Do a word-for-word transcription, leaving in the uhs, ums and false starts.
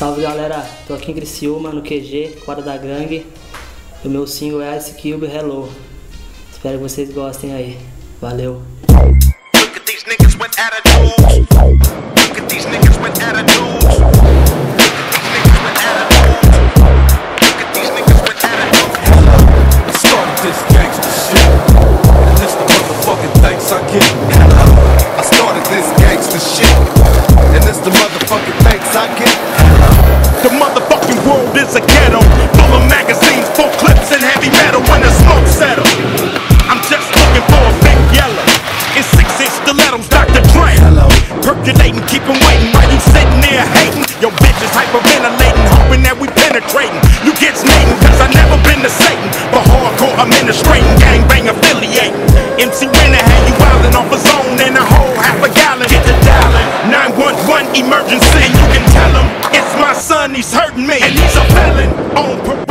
Salve galera, tô aqui em Criciúma, no Q G, Quadra da Gangue. O meu single é Ice Cube Hello. Espero que vocês gostem aí. Valeu! I started this gangsta shit, and it's the motherfucking thanks I get. The motherfucking world is a ghetto, full of magazines, full clips, and heavy metal. When the smoke settles, I'm just looking for a big yellow in six-inch stilettos, Doctor Dre. Hello, percolating, keep 'em waiting while you sitting there hating. Your bitch is hyperventilating, hoping that we penetrating. You get snating, cause I never been to Satan. For hardcore administrating, gangbang affiliating. M C Renner had you wildin' off a zone and a whole half a gallon. Get the dialing, nine one one emergency. And you can tell him it's my son, he's hurting me, and he's a felon on parole.